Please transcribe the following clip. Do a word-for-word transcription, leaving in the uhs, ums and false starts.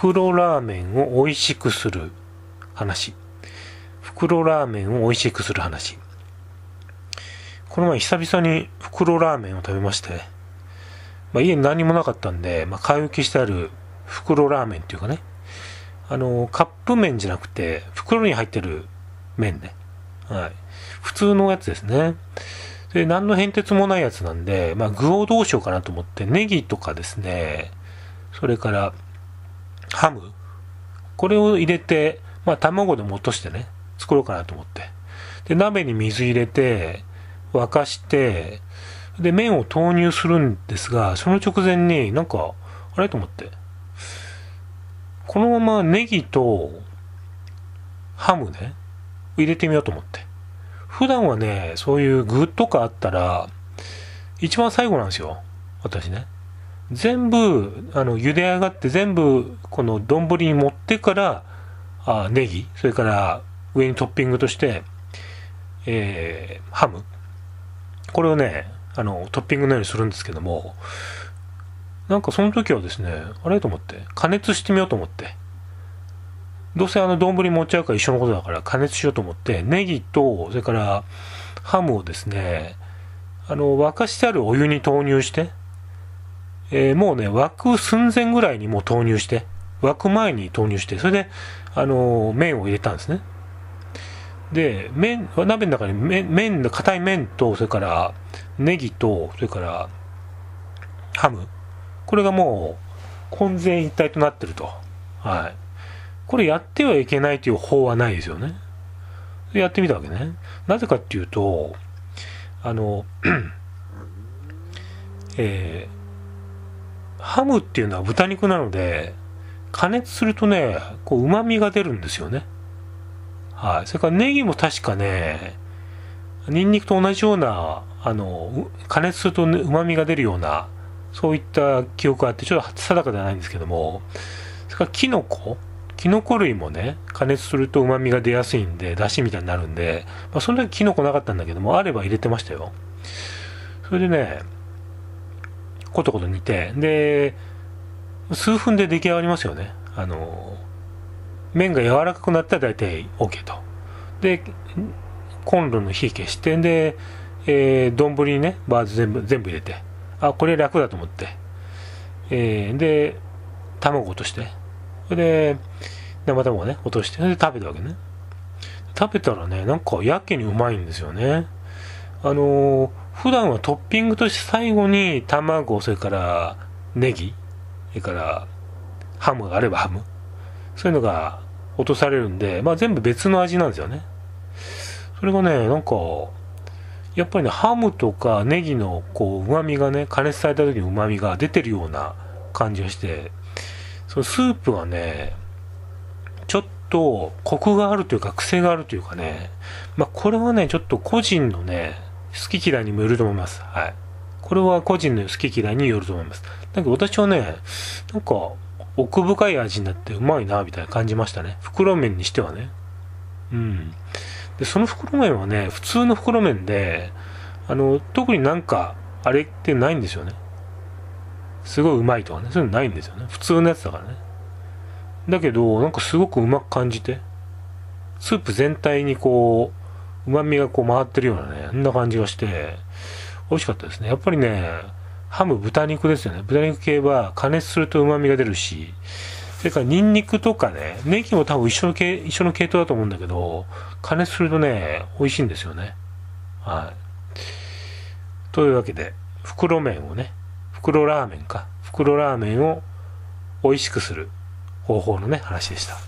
袋ラーメンを美味しくする話。袋ラーメンを美味しくする話。この前久々に袋ラーメンを食べまして、まあ、家に何もなかったんで、まあ、買い置きしてある袋ラーメンっていうかね、あの、カップ麺じゃなくて、袋に入ってる麺ね。はい。普通のやつですね。で、何の変哲もないやつなんで、まあ、具をどうしようかなと思って、ネギとかですね、それから、ハムこれを入れて、まあ、卵でも落としてね、作ろうかなと思って。で、鍋に水入れて、沸かして、で、麺を投入するんですが、その直前になんか、あれと思って、このままネギとハムね、入れてみようと思って。普段はね、そういう具とかあったら、一番最後なんですよ。私ね。全部、あの、茹で上がって全部、この丼に盛ってから、あネギ、それから上にトッピングとして、えー、ハム。これをね、あの、トッピングのようにするんですけども、なんかその時はですね、あれと思って、加熱してみようと思って、どうせあの丼持っちゃうから一緒のことだから加熱しようと思って、ネギと、それからハムをですね、あの、沸かしてあるお湯に投入して、えー、もうね、沸く寸前ぐらいにもう投入して、沸く前に投入して、それで、あのー、麺を入れたんですね。で、麺、鍋の中に麺、麺、硬い麺と、それからネギと、それからハム。これがもう混然一体となってると。はい。これやってはいけないという法はないですよね。でやってみたわけね。なぜかっていうと、あの、えー、ハムっていうのは豚肉なので、加熱するとね、こう、旨味が出るんですよね。はい。それからネギも確かね、ニンニクと同じような、あの、加熱すると旨味が出るような、そういった記憶があって、ちょっと定かではないんですけども、それからキノコキノコ類もね、加熱すると旨味が出やすいんで、出汁みたいになるんで、まあ、その時キノコなかったんだけども、あれば入れてましたよ。それでね、コトコト煮て、で、数分で出来上がりますよね。あの、麺が柔らかくなったら大体 OK と。で、コンロの火消して、で、えー、丼にね、バーズ全部、全部入れて、あ、これ楽だと思って、えー、で、卵落として、それで、生卵をね、落として、で、食べたわけね。食べたらね、なんかやけにうまいんですよね。あのー、普段はトッピングとして最後に卵、それからネギ、それからハムがあればハム。そういうのが落とされるんで、まあ全部別の味なんですよね。それがね、なんか、やっぱりね、ハムとかネギのこう、旨味がね、加熱された時の旨味が出てるような感じがして、そのスープがね、ちょっとコクがあるというか癖があるというかね、まあこれはね、ちょっと個人のね、好き嫌いにもよると思います。はい。これは個人の好き嫌いによると思います。だけど私はね、なんか奥深い味になってうまいな、みたいな感じましたね。袋麺にしてはね。うん。で、その袋麺はね、普通の袋麺で、あの、特になんか、あれってないんですよね。すごいうまいとかね、そういうのないんですよね。普通のやつだからね。だけど、なんかすごくうまく感じて、スープ全体にこう、旨味がこう回ってるようなね、そんな感じがして、美味しかったですね。やっぱりね、ハム、豚肉ですよね。豚肉系は加熱すると旨味が出るし、それからニンニクとかね、ネギも多分一緒の系、一緒の系統だと思うんだけど、加熱するとね、美味しいんですよね。はい。というわけで、袋麺をね、袋ラーメンか。袋ラーメンを美味しくする方法のね、話でした。